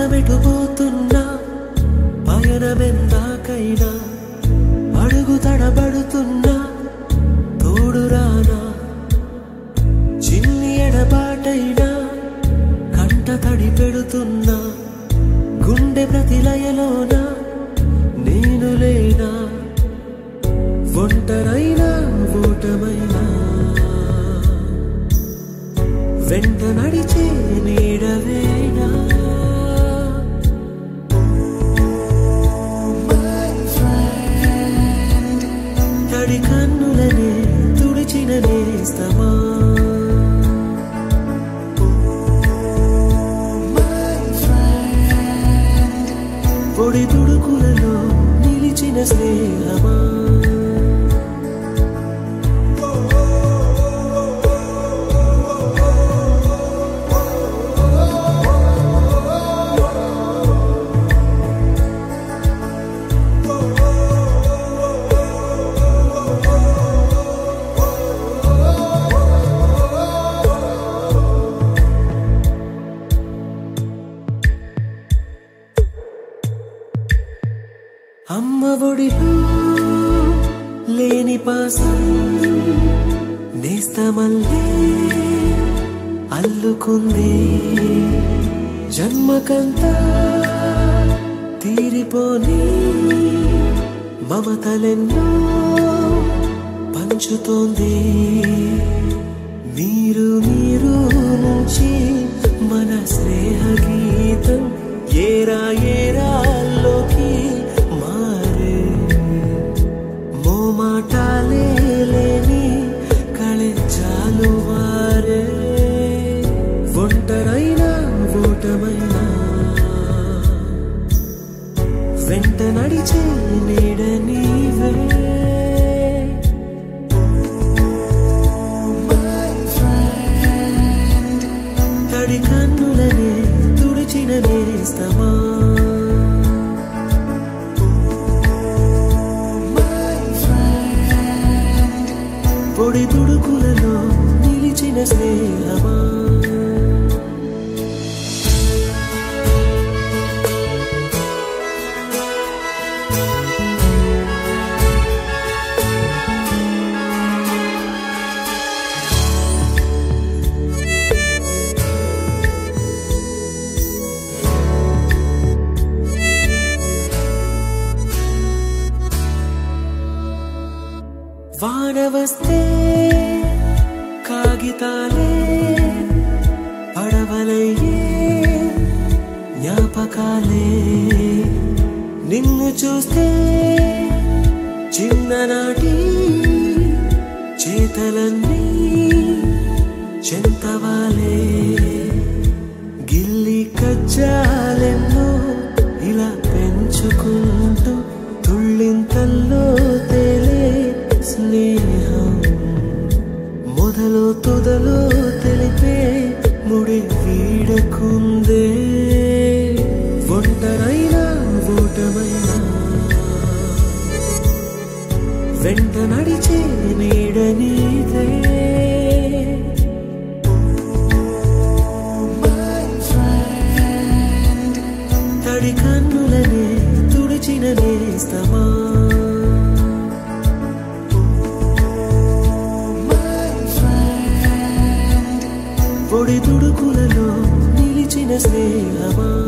మనమెటుపోతున్నా పయనమెందాకైనా అడుగు తడబడుతున్నా తోడురానా చిన్ని ఎడబాటైనా కంట తడి పెడుతున్నా గుండె ప్రతిలయలోన నేను లేనా ఒంటరైనా ఓటమైనా వెంట నడిచే నీడవేనా తడి కన్నులనే తుడిచిన నేస్తమా పొడి తుడుకులలో నిలిచిన స్నేహమా అమ్మ ఒడిలో లేని పాసం నేస్తమల్లే అల్లుకుంది జన్మకంతా తీరిపోని మమతలెన్నో పంచుతోంది మీరు నుంచి మన స్నేహ గీతం ఏరా ఏరాల్లోకి మాటాలే లేని కళెచ్చాలు వారే ఒంటరైనా ఓటమైనా వెంట నడిచే నీడ నీవే తడి కన్నులనే తుడిచిన నేస్తమా పొడి తుడుకులలో నిలిచిన స్నేహమా వాన వస్తే కాగితాలే పడవలయ్యే జ్ఞాపకాలే నిన్ను చూస్తే చిన్ననాటి చేతలన్నీ చెంతవాలే గిల్లి కజ్జాలెన్నో ఇలా పెంచుకుంటూ తుళ్ళింతల్లో తేలే స్నేహం మొదలు తుదలో తెలిపే ముడి వీడకుందే ఒంటరైనా ఓటమైనా వెంట నడిచే నీడ నీదే తడి కన్నులనే తుడిచిన నేస్తమా పొడి తుడుకులలో నిలిచిన స్నేహమా